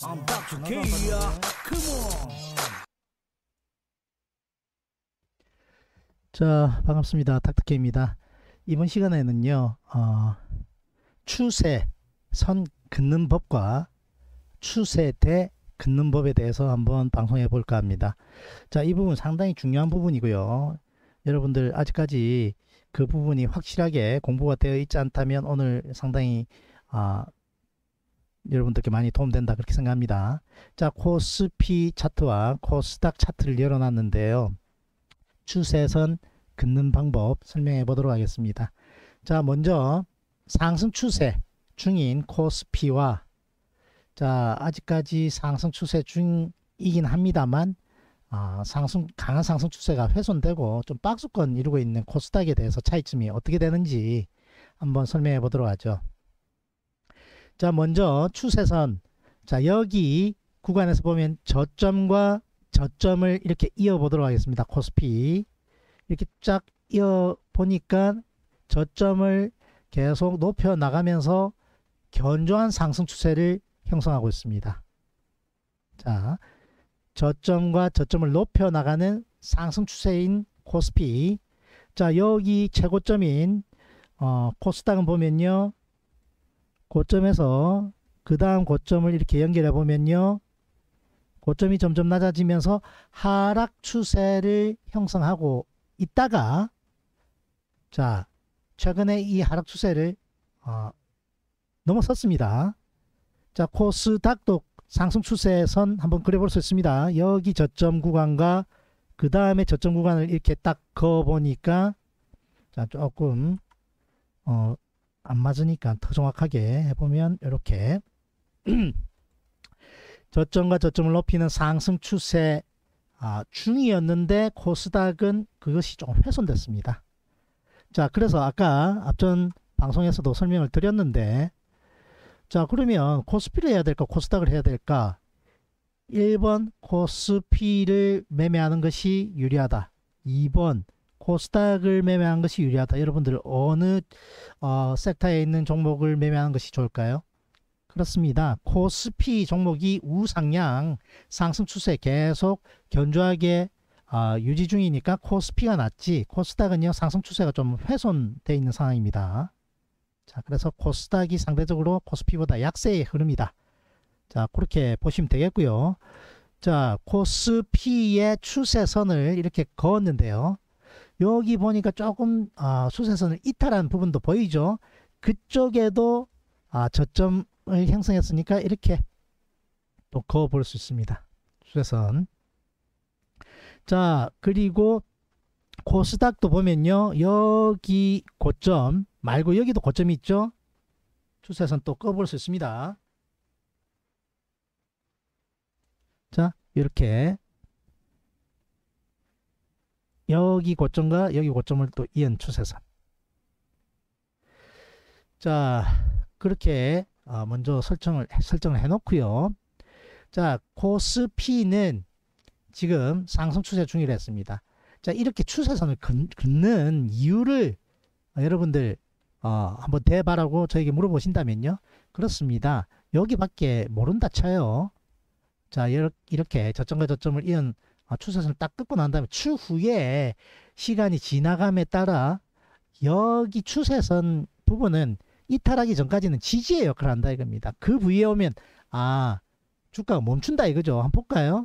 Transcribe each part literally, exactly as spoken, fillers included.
I'm 닥터 K야. Come on. 자, 반갑습니다. 닥터 K입니다. 이번 시간에는요, 어, 추세, 선 긋는 법과 추세 대 긋는 법에 대해서 한번 방송해 볼까 합니다. 자, 이 부분 상당히 중요한 부분이고요. 여러분들 아직까지 그 부분이 확실하게 공부가 되어 있지 않다면 오늘 상당히 아, 여러분들께 많이 도움된다 그렇게 생각합니다. 자, 코스피 차트와 코스닥 차트를 열어놨는데요. 추세선 긋는 방법 설명해 보도록 하겠습니다. 자, 먼저 상승 추세 중인 코스피와 자, 아직까지 상승 추세 중이긴 합니다만 아, 상승 강한 상승 추세가 훼손되고 좀 박스권 이루고 있는 코스닥에 대해서 차이점이 어떻게 되는지 한번 설명해 보도록 하죠. 자, 먼저 추세선. 자, 여기 구간에서 보면 저점과 저점을 이렇게 이어 보도록 하겠습니다. 코스피 이렇게 쫙 이어 보니까 저점을 계속 높여 나가면서 견조한 상승 추세를 형성하고 있습니다. 자, 저점과 저점을 높여 나가는 상승 추세인 코스피. 자, 여기 최고점인 어, 코스닥은 보면요, 고점에서 그 다음 고점을 이렇게 연결해 보면요, 고점이 점점 낮아지면서 하락 추세를 형성하고 있다가 자, 최근에 이 하락 추세를 어, 넘어섰습니다. 자, 코스닥도 상승 추세선 한번 그려볼 수 있습니다. 여기 저점 구간과 그 다음에 저점 구간을 이렇게 딱 그어 보니까 자, 조금 어, 안 맞으니까 더 정확하게 해보면 이렇게 저점과 저점을 높이는 상승 추세 아, 중이었는데 코스닥은 그것이 조금 훼손됐습니다. 자, 그래서 아까 앞전 방송에서도 설명을 드렸는데 자, 그러면 코스피를 해야 될까 코스닥을 해야 될까? 일 번 코스피를 매매하는 것이 유리하다. 이 번 코스닥을 매매하는 것이 유리하다. 여러분들 어느 어, 섹터에 있는 종목을 매매하는 것이 좋을까요? 그렇습니다. 코스피 종목이 우상향 상승 추세 계속 견조하게 어, 유지 중이니까 코스피가 낫지, 코스닥은요 상승 추세가 좀 훼손되어 있는 상황입니다. 자, 그래서 코스닥이 상대적으로 코스피보다 약세의 흐름이다. 자, 그렇게 보시면 되겠고요. 자, 코스피의 추세선을 이렇게 그었는데요. 여기 보니까 조금 아, 추세선을 이탈한 부분도 보이죠. 그쪽에도 아, 저점을 형성했으니까 이렇게 또 그어 볼 수 있습니다. 추세선. 자, 그리고 코스닥도 보면요, 여기 고점 말고 여기도 고점이 있죠. 추세선 또 꺼볼 수 있습니다. 자, 이렇게 여기 고점과 여기 고점을 또 이은 추세선. 자, 그렇게 어, 먼저 설정을 설정을 해 놓고요. 자, 코스피는 지금 상승 추세 중이라 했습니다. 자, 이렇게 추세선을 긋는 이유를 어, 여러분들 어, 한번 대봐라고 저에게 물어보신다면요, 그렇습니다. 여기밖에 모른다 쳐요. 자, 이렇게 저점과 저점을 이은 어, 추세선을 딱 긋고 난 다음에 추후에 시간이 지나감에 따라 여기 추세선 부분은 이탈하기 전까지는 지지의 역할을 한다 이겁니다. 그 부위에 오면 아, 주가가 멈춘다 이거죠. 한번 볼까요?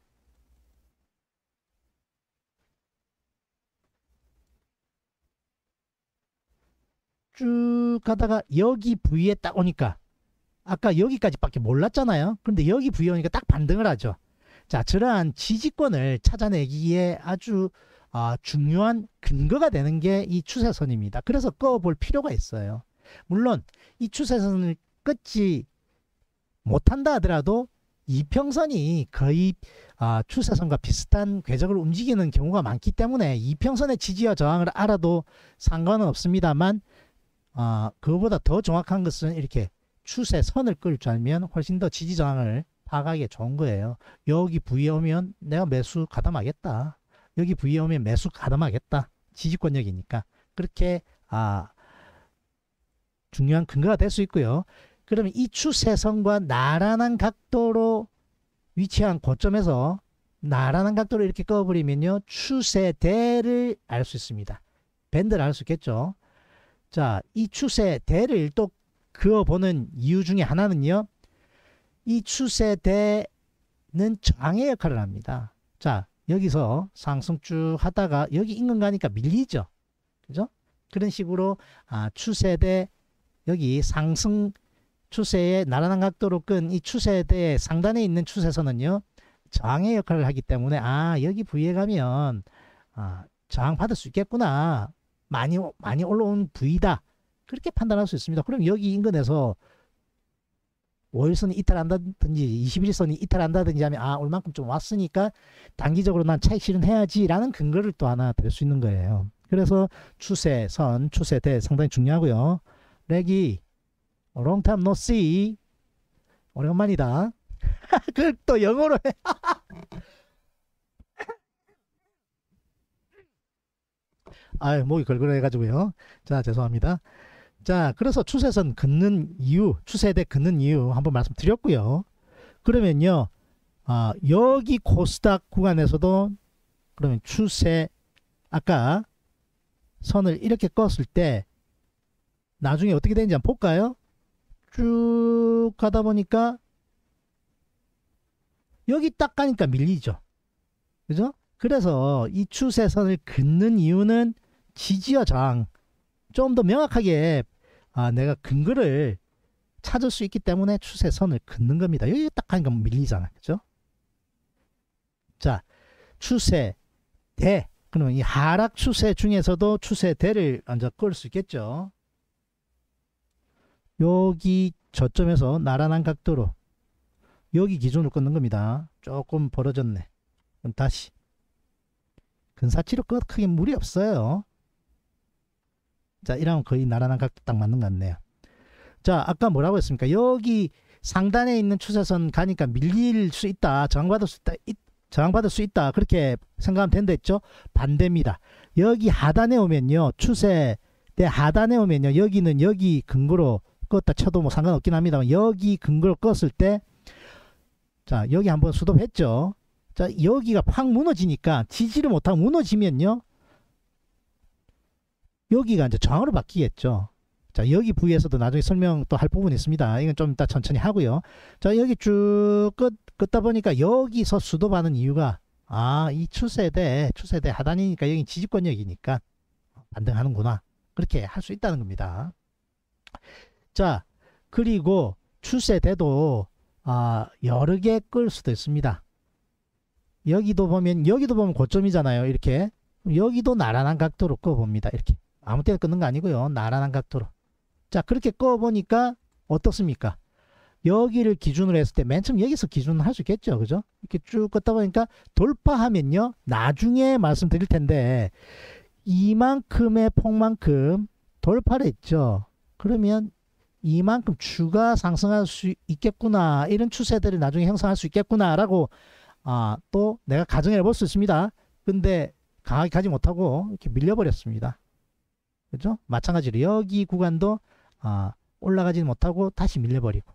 쭉 가다가 여기 부위에 딱 오니까 아까 여기까지밖에 몰랐잖아요. 그런데 여기 부위에 오니까 딱 반등을 하죠. 자, 저러한 지지권을 찾아내기에 아주 어, 중요한 근거가 되는 게 이 추세선입니다. 그래서 꺼볼 필요가 있어요. 물론 이 추세선을 끊지 못한다 하더라도 이평선이 거의 어, 추세선과 비슷한 궤적을 움직이는 경우가 많기 때문에 이평선의 지지와 저항을 알아도 상관은 없습니다만 어, 그거보다 더 정확한 것은 이렇게 추세선을 끌 줄 알면 훨씬 더 지지 저항을 파악하기 좋은 거예요. 여기 부위에 오면 내가 매수 가담하겠다. 여기 부위에 오면 매수 가담하겠다. 지지권력이니까. 그렇게 아, 중요한 근거가 될 수 있고요. 그러면 이 추세선과 나란한 각도로 위치한 고점에서 나란한 각도로 이렇게 그어버리면요, 추세대를 알 수 있습니다. 밴드를 알 수 있겠죠. 자, 이 추세대를 또 그어보는 이유 중에 하나는요, 이 추세대는 저항의 역할을 합니다. 자, 여기서 상승 쭉 하다가 여기 인근 가니까 밀리죠. 그죠? 그런 식으로 아, 추세대, 여기 상승 추세의 나란한 각도로 끈 이 추세대의 상단에 있는 추세선은요, 저항의 역할을 하기 때문에 아, 여기 부위에 가면 아, 저항 받을 수 있겠구나, 많이 많이 올라온 부위다, 그렇게 판단할 수 있습니다. 그럼 여기 인근에서 오 일선이 이탈한다든지 이십일선이 이탈한다든지 하면 아, 얼만큼 좀 왔으니까 단기적으로 난 차익 실현해야지 라는 근거를 또 하나 될 수 있는 거예요. 그래서 추세선, 추세대 상당히 중요하고요. 렉이 long time no see, 오랜만이다. 그걸 또 영어로 해. 아유, 목이 걸걸해가지고요. 자, 죄송합니다. 자, 그래서 추세선 긋는 이유, 추세대 긋는 이유 한번 말씀드렸고요. 그러면요, 아, 여기 코스닥 구간에서도 그러면 추세, 아까 선을 이렇게 껐을 때 나중에 어떻게 되는지 한번 볼까요? 쭉 가다 보니까 여기 딱 가니까 밀리죠. 그죠? 그래서 이 추세선을 긋는 이유는 지지와 저항, 좀 더 명확하게 아, 내가 근거를 찾을 수 있기 때문에 추세선을 긋는 겁니다. 여기 딱 가니까 밀리잖아. 그죠? 자, 추세대. 그러면 이 하락 추세 중에서도 추세대를 먼저 끌 수 있겠죠. 여기 저점에서 나란한 각도로 여기 기준으로 끊는 겁니다. 조금 벌어졌네. 그럼 다시 근사치로 끝 크게 무리 없어요. 자, 이러면 거의 나란한 각도 딱 맞는 것 같네요. 자, 아까 뭐라고 했습니까? 여기 상단에 있는 추세선 가니까 밀릴 수 있다, 저항받을 수 있다, 저항받을 수 있다, 그렇게 생각하면 된다 했죠. 반대입니다. 여기 하단에 오면요, 추세대 하단에 오면요, 여기는 여기 근거로 껐다 쳐도 뭐 상관없긴 합니다만, 여기 근거로 껐을 때, 자, 여기 한번 수도했죠. 자, 여기가 확 무너지니까, 지지를 못하고 무너지면요, 여기가 이제 저항으로 바뀌겠죠. 자, 여기 부위에서도 나중에 설명 또 할 부분이 있습니다. 이건 좀 이따 천천히 하고요. 자, 여기 쭉 끄, 끄다 보니까 여기서 수도받는 이유가, 아, 이 추세대, 추세대 하단이니까 여기 지지권역이니까 반등하는구나, 그렇게 할 수 있다는 겁니다. 자, 그리고 추세대도 아, 여러 개 끌 수도 있습니다. 여기도 보면, 여기도 보면 고점이잖아요. 이렇게. 여기도 나란한 각도로 꺼봅니다. 이렇게. 아무 때나 끊는 거 아니고요. 나란한 각도로. 자, 그렇게 꺼보니까 어떻습니까? 여기를 기준으로 했을 때 맨 처음 여기서 기준을 할 수 있겠죠. 그죠? 이렇게 쭉 걷다 보니까 돌파하면요, 나중에 말씀드릴 텐데 이만큼의 폭만큼 돌파를 했죠. 그러면 이만큼 추가 상승할 수 있겠구나, 이런 추세들을 나중에 형성할 수 있겠구나 라고 아, 또 내가 가정해 볼 수 있습니다. 근데 강하게 가지 못하고 이렇게 밀려버렸습니다. 그죠? 마찬가지로 여기 구간도 아, 올라가지 못하고 다시 밀려버리고.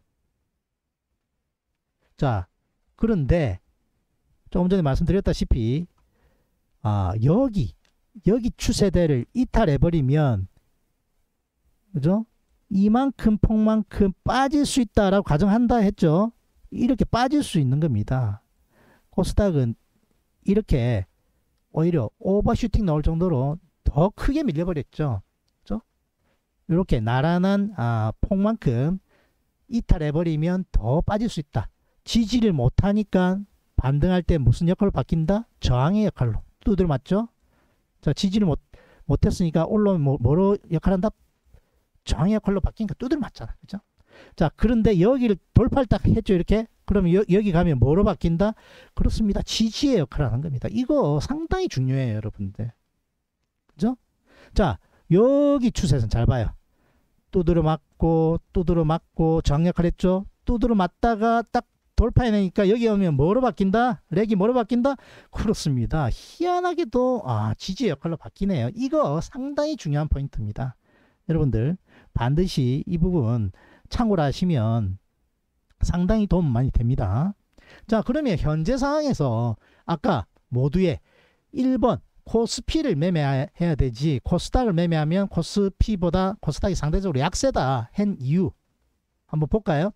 자, 그런데 조금 전에 말씀드렸다시피 아, 여기 여기 추세대를 이탈해버리면, 그죠? 이만큼 폭만큼 빠질 수 있다라고 가정한다 했죠. 이렇게 빠질 수 있는 겁니다. 코스닥은 이렇게 오히려 오버슈팅 나올 정도로 더 크게 밀려버렸죠. 그죠? 이렇게 나란한 아, 폭만큼 이탈해버리면 더 빠질 수 있다. 지지를 못하니까 반등할 때 무슨 역할로 바뀐다? 저항의 역할로. 두드려 맞죠? 자, 지지를 못, 못했으니까 올라오면 뭐, 뭐로 역할한다? 저항의 역할로 바뀌니까 두드려 맞잖아. 그죠? 자, 그런데 여기를 돌파를 딱 했죠. 이렇게. 그러면 여, 여기 가면 뭐로 바뀐다? 그렇습니다. 지지의 역할을 하는 겁니다. 이거 상당히 중요해요, 여러분들. 그죠? 자, 여기 추세선 잘 봐요. 두드려 맞고, 두드려 맞고, 저항 역할 했죠? 두드려 맞다가 딱 돌파해내니까 여기 오면 뭐로 바뀐다? 렉이 뭐로 바뀐다? 그렇습니다. 희한하게도 아, 지지의 역할로 바뀌네요. 이거 상당히 중요한 포인트입니다. 여러분들 반드시 이 부분 참고를 하시면 상당히 도움 많이 됩니다. 자, 그러면 현재 상황에서 아까 모두의 일 번 코스피를 매매해야 되지 코스닥을 매매하면 코스피보다 코스닥이 상대적으로 약세다 한 이유 한번 볼까요?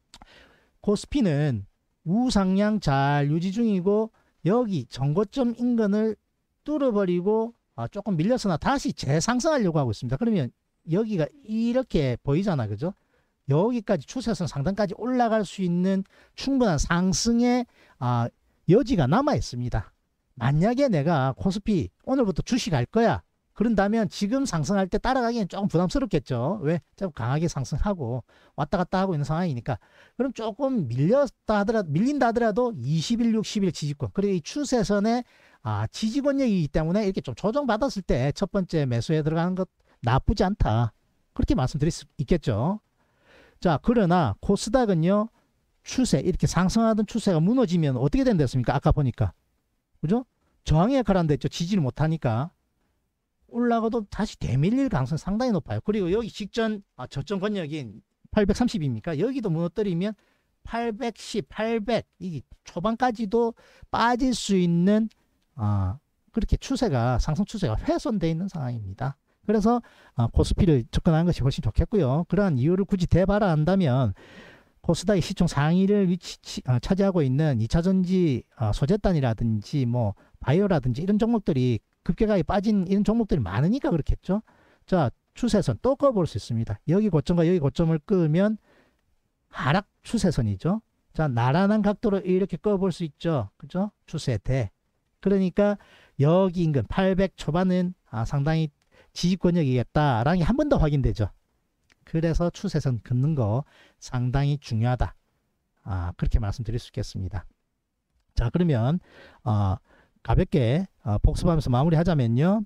코스피는 우상향 잘 유지 중이고 여기 전고점 인근을 뚫어버리고 아, 조금 밀렸으나 다시 재상승하려고 하고 있습니다. 그러면 여기가 이렇게 보이잖아, 그죠? 여기까지 추세선 상단까지 올라갈 수 있는 충분한 상승의 아, 여지가 남아 있습니다. 만약에 내가 코스피 오늘부터 주식할 거야 그런다면 지금 상승할 때 따라가기엔 조금 부담스럽겠죠. 왜? 조금 강하게 상승하고 왔다 갔다 하고 있는 상황이니까. 그럼 조금 밀렸다 하더라도 밀린다 하더라도 이십 일, 육십 일 지지권. 그리고 이 추세선의 아, 지지권력이기 때문에 이렇게 좀 조정받았을 때 첫 번째 매수에 들어가는 것 나쁘지 않다. 그렇게 말씀드릴 수 있겠죠. 자, 그러나 코스닥은요. 추세 이렇게 상승하던 추세가 무너지면 어떻게 된댔습니까? 아까 보니까. 그죠? 저항의 역할을 한다 했죠. 지지를 못하니까. 올라가도 다시 되밀릴 가능성이 상당히 높아요. 그리고 여기 직전 아, 저점 권역인 팔백삼십입니까? 여기도 무너뜨리면 팔백십, 팔백 이 초반까지도 빠질 수 있는 아, 그렇게 추세가 상승 추세가 훼손되어 있는 상황입니다. 그래서 아, 코스피를 접근하는 것이 훨씬 좋겠고요. 그러한 이유를 굳이 대봐라 한다면 코스닥이 시총 상위를 위치, 아, 차지하고 있는 이차전지 아, 소재단이라든지 뭐 바이오라든지 이런 종목들이 급격하게 빠진 이런 종목들이 많으니까 그렇겠죠. 자, 추세선 또 꺼볼 수 있습니다. 여기 고점과 여기 고점을 끄면 하락 추세선이죠. 자, 나란한 각도로 이렇게 꺼볼 수 있죠. 그죠? 추세대. 그러니까 여기 인근 팔백 초반은 아, 상당히 지지권역이겠다라는 게 한 번 더 확인되죠. 그래서 추세선 긋는 거 상당히 중요하다. 아, 그렇게 말씀드릴 수 있겠습니다. 자, 그러면 어, 가볍게 어, 복습하면서 마무리하자면요.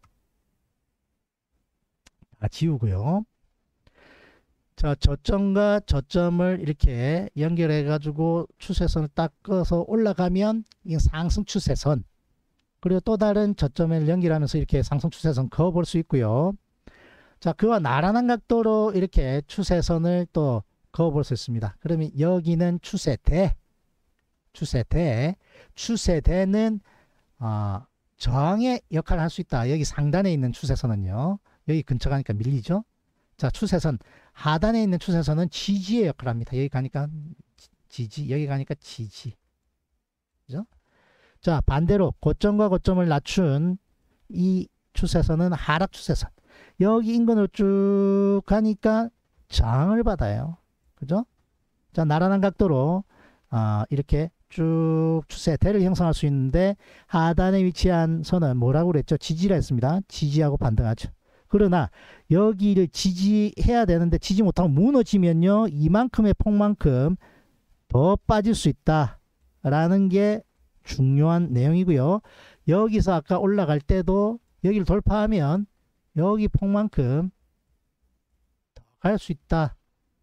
아, 지우고요. 자, 저점과 저점을 이렇게 연결해 가지고 추세선을 딱 꺼서 올라가면 이게 상승 추세선. 그리고 또 다른 저점을 연결하면서 이렇게 상승 추세선 그어볼 수 있고요. 자, 그와 나란한 각도로 이렇게 추세선을 또 그어볼 수 있습니다. 그러면 여기는 추세대, 추세대, 추세대는 어, 저항의 역할을 할 수 있다. 여기 상단에 있는 추세선은요. 여기 근처 가니까 밀리죠. 자, 추세선 하단에 있는 추세선은 지지의 역할을 합니다. 여기 가니까 지지, 여기 가니까 지지. 그죠? 자, 반대로 고점과 고점을 낮춘 이 추세선은 하락 추세선. 여기 인근으로 쭉 가니까 저항을 받아요. 그죠? 자, 나란한 각도로 어, 이렇게 쭉 추세대를 형성할 수 있는데 하단에 위치한 선은 뭐라고 그랬죠? 지지라 했습니다. 지지하고 반등하죠. 그러나 여기를 지지해야 되는데 지지 못하고 무너지면요. 이만큼의 폭만큼 더 빠질 수 있다라는 게 중요한 내용이고요. 여기서 아까 올라갈 때도 여기를 돌파하면 여기 폭만큼 더 갈 수 있다.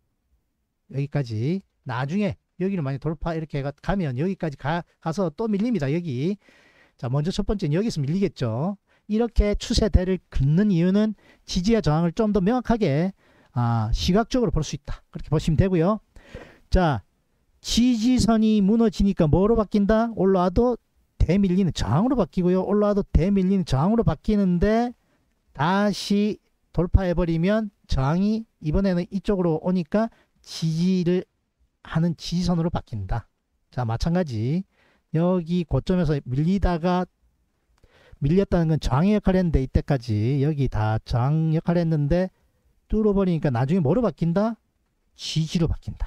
여기까지. 나중에 여기를 많이 돌파 이렇게 가면 여기까지 가, 가서 또 밀립니다. 여기. 자, 먼저 첫 번째는 여기서 밀리겠죠. 이렇게 추세대를 긋는 이유는 지지와 저항을 좀 더 명확하게 아, 시각적으로 볼 수 있다. 그렇게 보시면 되고요. 자, 지지선이 무너지니까 뭐로 바뀐다? 올라와도 대밀리는 저항으로 바뀌고요. 올라와도 대밀리는 저항으로 바뀌는데 다시 돌파해버리면 저항이 이번에는 이쪽으로 오니까 지지를 하는 지지선으로 바뀐다. 자, 마찬가지 여기 고점에서 밀리다가 밀렸다는 건 저항의 역할을 했는데 이때까지 여기 다 저항 역할을 했는데 뚫어버리니까 나중에 뭐로 바뀐다? 지지로 바뀐다.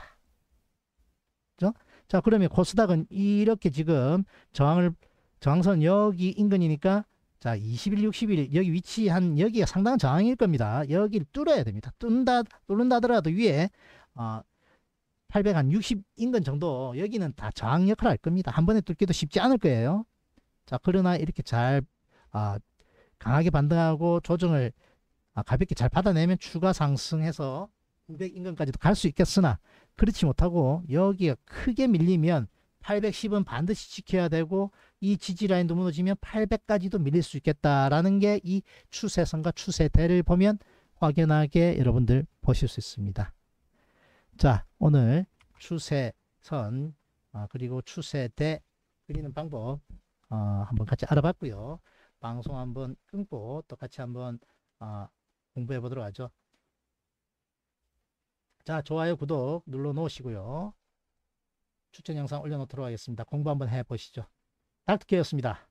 그죠? 자, 그러면 코스닥은 이렇게 지금 저항을 저항선 여기 인근이니까 자, 이십 일, 육십 일 여기 위치한 여기가 상당한 저항일 겁니다. 여기를 뚫어야 됩니다. 뚫는다, 뚫는다 하더라도 위에 어, 팔백육십 인근 정도 여기는 다 저항 역할을 할 겁니다. 한 번에 뚫기도 쉽지 않을 거예요. 자, 그러나 이렇게 잘 아, 강하게 반등하고 조정을 아, 가볍게 잘 받아내면 추가 상승해서 구백 인근까지도 갈 수 있겠으나 그렇지 못하고 여기가 크게 밀리면 팔백십은 반드시 지켜야 되고 이 지지라인도 무너지면 팔백까지도 밀릴 수 있겠다라는 게 이 추세선과 추세대를 보면 확연하게 여러분들 보실 수 있습니다. 자, 오늘 추세선 어, 그리고 추세대 그리는 방법 어, 한번 같이 알아봤고요. 방송 한번 끊고 또 같이 한번 어, 공부해 보도록 하죠. 자, 좋아요, 구독 눌러 놓으시고요. 추천 영상 올려놓도록 하겠습니다. 공부 한번 해 보시죠. 닥터케이였습니다.